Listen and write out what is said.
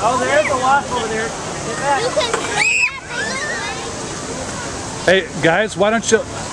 Oh, there's a wasp over there. Get back. You can Hey guys, why don't you